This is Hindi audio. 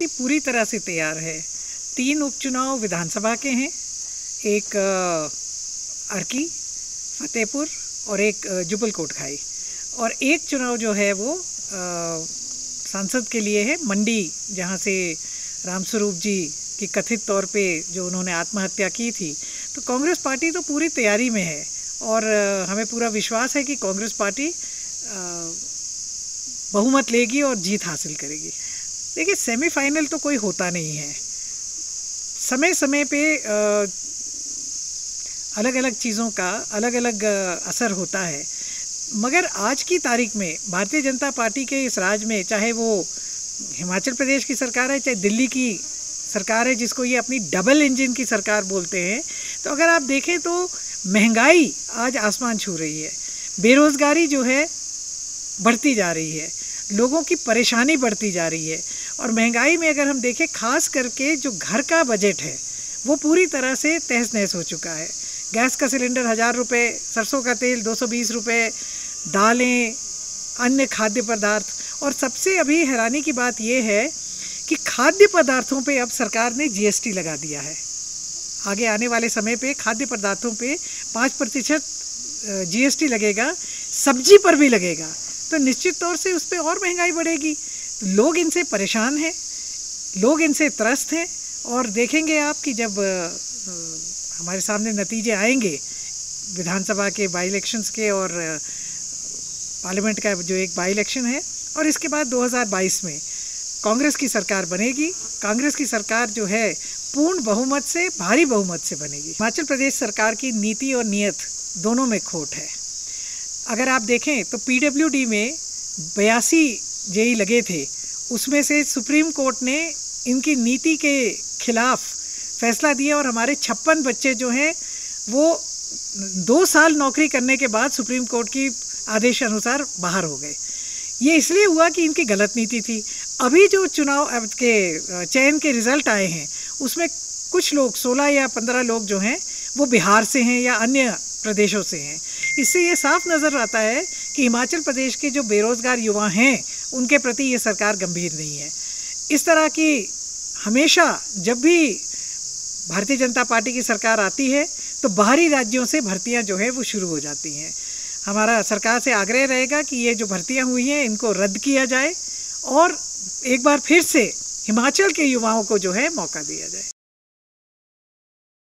पूरी तरह से तैयार है। 3 उपचुनाव विधानसभा के हैं, एक अर्की, फतेहपुर और एक जुब्बल कोटखाई, और एक चुनाव जो है वो सांसद के लिए है मंडी, जहाँ से रामस्वरूप जी की कथित तौर पे जो उन्होंने आत्महत्या की थी। तो कांग्रेस पार्टी तो पूरी तैयारी में है और हमें पूरा विश्वास है कि कांग्रेस पार्टी बहुमत लेगी और जीत हासिल करेगी। देखिए, सेमीफाइनल तो कोई होता नहीं है, समय समय पे अलग अलग चीज़ों का अलग अलग असर होता है, मगर आज की तारीख में भारतीय जनता पार्टी के इस राज में, चाहे वो हिमाचल प्रदेश की सरकार है, चाहे दिल्ली की सरकार है, जिसको ये अपनी डबल इंजन की सरकार बोलते हैं, तो अगर आप देखें तो महंगाई आज आसमान छू रही है, बेरोज़गारी जो है बढ़ती जा रही है, लोगों की परेशानी बढ़ती जा रही है। और महंगाई में अगर हम देखें, खास करके जो घर का बजट है वो पूरी तरह से तहस नहस हो चुका है। गैस का सिलेंडर 1000 रुपये, सरसों का तेल 220 रुपये, दालें, अन्य खाद्य पदार्थ, और सबसे अभी हैरानी की बात यह है कि खाद्य पदार्थों पे अब सरकार ने GST लगा दिया है। आगे आने वाले समय पे खाद्य पदार्थों पे 5% GST लगेगा, सब्जी पर भी लगेगा, तो निश्चित तौर से उस पर और महंगाई बढ़ेगी। लोग इनसे परेशान हैं, लोग इनसे त्रस्त हैं, और देखेंगे आप कि जब हमारे सामने नतीजे आएंगे विधानसभा के बाई इलेक्शंस के और पार्लियामेंट का जो एक बाई इलेक्शन है, और इसके बाद 2022 में कांग्रेस की सरकार बनेगी। कांग्रेस की सरकार जो है पूर्ण बहुमत से, भारी बहुमत से बनेगी। हिमाचल प्रदेश सरकार की नीति और नीयत दोनों में खोट है। अगर आप देखें तो PWD में 82 जेई लगे थे, उसमें से सुप्रीम कोर्ट ने इनकी नीति के खिलाफ फैसला दिया और हमारे 56 बच्चे जो हैं वो 2 साल नौकरी करने के बाद सुप्रीम कोर्ट की आदेश अनुसार बाहर हो गए। ये इसलिए हुआ कि इनकी गलत नीति थी। अभी जो चुनाव के चयन के रिज़ल्ट आए हैं, उसमें कुछ लोग 16 या 15 लोग जो हैं वो बिहार से हैं या अन्य प्रदेशों से हैं। इससे ये साफ नज़र आता है कि हिमाचल प्रदेश के जो बेरोज़गार युवा हैं उनके प्रति ये सरकार गंभीर नहीं है। इस तरह की हमेशा जब भी भारतीय जनता पार्टी की सरकार आती है तो बाहरी राज्यों से भर्तियां जो है वो शुरू हो जाती हैं। हमारा सरकार से आग्रह रहेगा कि ये जो भर्तियां हुई हैं इनको रद्द किया जाए और एक बार फिर से हिमाचल के युवाओं को जो है मौका दिया जाए।